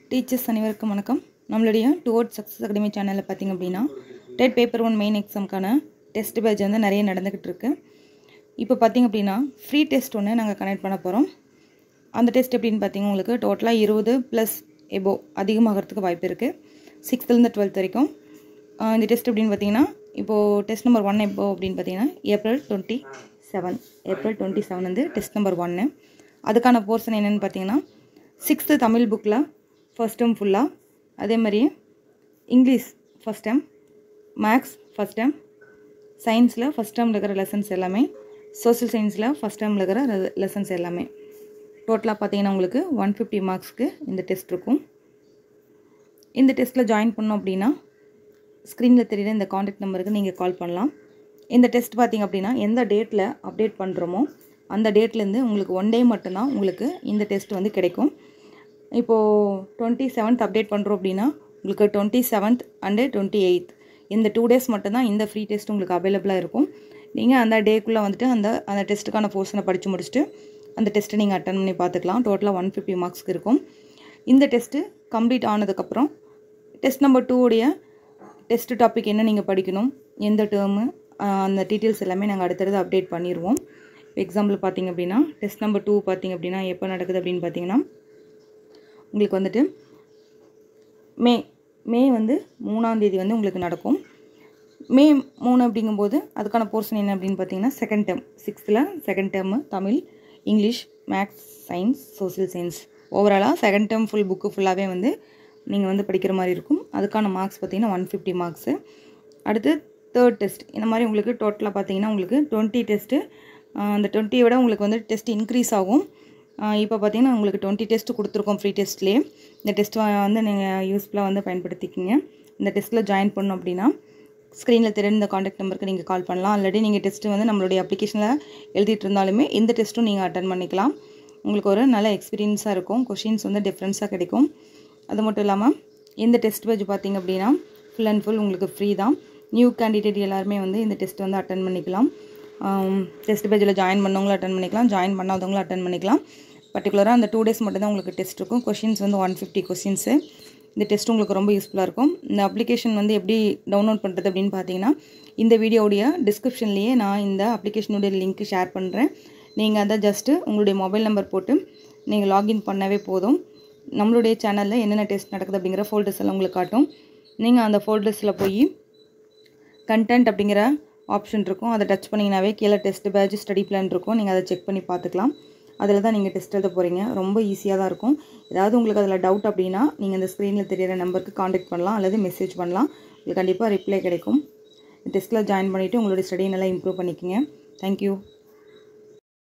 Teachers அனைவருக்கும் வணக்கம். நம்மளுடைய டுவர்ட்ஸ் சக்ஸஸ் அகாடமி சேனலில் பார்த்திங்க அப்படின்னா டெட் பேப்பர் 1 மெயின் எக்ஸாமுக்கான டெஸ்ட் பேட்ச் வந்து நிறைய நடந்துக்கிட்டு இருக்கு. இப்போ பார்த்திங்க அப்படின்னா ஃப்ரீ டெஸ்ட் ஒன்று நாங்கள் கனெக்ட் பண்ண போகிறோம். அந்த டெஸ்ட் எப்படின்னு பார்த்திங்க உங்களுக்கு டோட்டலாக 20 ப்ளஸ் எபோ அதிகமாகிறதுக்கு வாய்ப்பு இருக்குது. 6th-லேருந்து 12th வரைக்கும். இந்த டெஸ்ட் எப்படின்னு பார்த்தீங்கன்னா இப்போது டெஸ்ட் நம்பர் 1 எப்போ அப்படின்னு பார்த்தீங்கன்னா ஏப்ரல் 27 வந்து டெஸ்ட் நம்பர் 1. அதுக்கான போர்ஷன் என்னென்னு பார்த்தீங்கன்னா 6th தமிழ் புக்கில் ஃபர்ஸ்ட் டேர்ம் ஃபுல்லாக, அதே மாதிரி English first term, maths first term, சயின்ஸில் ஃபர்ஸ்ட் டேர்மில் இருக்கிற லெசன்ஸ் எல்லாமே, சோஷியல் சயின்ஸில் ஃபர்ஸ்ட் டேர்மில் இருக்கிற லெசன்ஸ் எல்லாமே. டோட்டலாக பார்த்தீங்கன்னா உங்களுக்கு 150 மார்க்ஸ்க்கு இந்த டெஸ்ட் இருக்கும். இந்த டெஸ்ட்டில் ஜாயின் பண்ணோம் அப்படின்னா ஸ்க்ரீனில் தெரியுற இந்த காண்டாக்ட் நம்பருக்கு நீங்கள் கால் பண்ணலாம். இந்த டெஸ்ட் பார்த்திங்க அப்படின்னா எந்த டேட்டில் அப்டேட் பண்ணுறோமோ அந்த டேட்லேருந்து உங்களுக்கு 1 டே மட்டும்தான் உங்களுக்கு இந்த டெஸ்ட் வந்து கிடைக்கும். இப்போது 27th அப்டேட் பண்ணுறோம் அப்படின்னா உங்களுக்கு 27th அண்டு 28th இந்த 2 டேஸ் மட்டும்தான் இந்த ஃப்ரீ டெஸ்ட் உங்களுக்கு அவைலபிளாக இருக்கும். நீங்கள் அந்த டேக்குள்ளே வந்துட்டு அந்த டெஸ்ட்டுக்கான போர்ஷனை படித்து முடிச்சுட்டு அந்த டெஸ்ட்டை நீங்கள் அட்டன் பண்ணி பார்த்துக்கலாம். டோட்டலாக 150 மார்க்ஸ்க்கு இருக்கும். இந்த டெஸ்ட்டு கம்ப்ளீட் ஆனதுக்கப்புறம் டெஸ்ட் நம்பர் 2 உடைய டெஸ்ட் டாபிக் என்ன நீங்கள் படிக்கணும், எந்த டேர்மு, அந்த டீட்டெயில்ஸ் எல்லாமே நாங்கள் அடுத்தடுத்து அப்டேட் பண்ணிடுவோம். இப்போ எக்ஸாம்பிள் பார்த்திங்க அப்படின்னா டெஸ்ட் நம்பர் 2 பார்த்திங்க அப்படின்னா எப்போ நடக்குது அப்படின்னு பார்த்தீங்கன்னா உங்களுக்கு வந்துட்டு மே வந்து 3ஆம் தேதி வந்து உங்களுக்கு நடக்கும். மே 3 அப்படிங்கும்போது அதுக்கான போர்ஷன் என்ன அப்படின்னு பார்த்தீங்கன்னா second term, 6th second term Tamil, English, maths, science, social science. ஓவராலாக செகண்ட் டேர்ம் ஃபுல் புக்கு ஃபுல்லாகவே வந்து நீங்கள் வந்து படிக்கிற மாதிரி இருக்கும். அதுக்கான மார்க்ஸ் பார்த்திங்கன்னா 150 மார்க்ஸு. அடுத்து தேர்ட் டெஸ்ட். இந்த மாதிரி உங்களுக்கு டோட்டலாக பார்த்தீங்கன்னா உங்களுக்கு 20 டெஸ்ட்டு. அந்த 20 விட உங்களுக்கு வந்து டெஸ்ட் இன்க்ரீஸ் ஆகும். இப்போ பார்த்தீங்கன்னா உங்களுக்கு 20 டெஸ்ட்டு கொடுத்துருக்கோம் ஃப்ரீ டெஸ்ட்லேயே. இந்த டெஸ்ட் வந்து நீங்கள் யூஸ்ஃபுல்லாக வந்து பயன்படுத்திக்கிங்க. இந்த டெஸ்ட்டில் ஜாயின் பண்ணணும் அப்படின்னா ஸ்க்ரீனில் தெரிந்த இந்த காண்டாக்ட் நம்பருக்கு நீங்கள் கால் பண்ணலாம். ஆல்ரெடி நீங்கள் டெஸ்ட்டு வந்து நம்மளுடைய அப்ளிகேஷனில் எழுதிட்டு இருந்தாலுமே இந்த டெஸ்ட்டும் நீங்கள் அட்டன் பண்ணிக்கலாம். உங்களுக்கு ஒரு நல்ல எக்ஸ்பீரியன்ஸாக இருக்கும். கொஷின்ஸ் வந்து டிஃப்ரென்ஸாக கிடைக்கும். அது மட்டும் இல்லாமல் இந்த டெஸ்ட் பேட்ச் பார்த்திங்க அப்படின்னா ஃபுல் அண்ட் ஃபுல் உங்களுக்கு ஃப்ரீ தான். நியூ கேண்டிடேட் எல்லாருமே வந்து இந்த டெஸ்ட் வந்து அட்டன் பண்ணிக்கலாம். டெஸ்ட் பேஜில் ஜாயின் பண்ணவங்களும் அட்டன் பண்ணிக்கலாம், ஜாயின் பண்ணாதவங்களும் அட்டன் பண்ணிக்கலாம். பர்டிகுலராக அந்த 2 டேஸ் மட்டும்தான் உங்களுக்கு டெஸ்ட் இருக்கும். கொஷின்ஸ் வந்து 150 கொஷின்ஸு. இந்த டெஸ்ட் உங்களுக்கு ரொம்ப யூஸ்ஃபுல்லாக இருக்கும். இந்த அப்ளிகேஷன் வந்து எப்படி டவுன்லோட் பண்ணுறது அப்படின்னு பார்த்தீங்கன்னா இந்த வீடியோடைய டிஸ்கிரிப்ஷன்லேயே நான் இந்த அப்ளிகேஷனுடைய லிங்க் ஷேர் பண்ணுறேன். நீங்கள் அதை ஜஸ்ட்டு உங்களுடைய மொபைல் நம்பர் போட்டு நீங்கள் லாகின் பண்ணவே போதும். நம்மளுடைய சேனலில் என்னென்ன டெஸ்ட் நடக்குது அப்படிங்கிற ஃபோல்டர்ஸ் எல்லாம் உங்களுக்கு காட்டும். நீங்கள் அந்த ஃபோல்டர்ஸில் போய் கண்டென்ட் அப்படிங்கிற ஆப்ஷன் இருக்கும். அதை டச் பண்ணிங்கனாவே கீழே டெஸ்ட் பேட்ச் ஸ்டடி பிளான் இருக்கும். நீங்கள் அதை செக் பண்ணி பார்த்துக்கலாம். அதில் தான் நீங்கள் டெஸ்ட் எழுத போகிறீங்க. ரொம்ப ஈஸியாக தான் இருக்கும். ஏதாவது உங்களுக்கு அதில் டவுட் அப்படின்னா நீங்கள் இந்த ஸ்க்ரீனில் தெரியிற நம்பருக்கு காண்டாக்ட் பண்ணலாம் அல்லது மெசேஜ் பண்ணலாம். உங்களுக்கு கண்டிப்பாக ரிப்ளை கிடைக்கும். டெஸ்ட்டில் ஜாயின் பண்ணிவிட்டு உங்களுடைய ஸ்டடியை நல்லா இம்ப்ரூவ் பண்ணிக்கோங்க. தேங்க்யூ.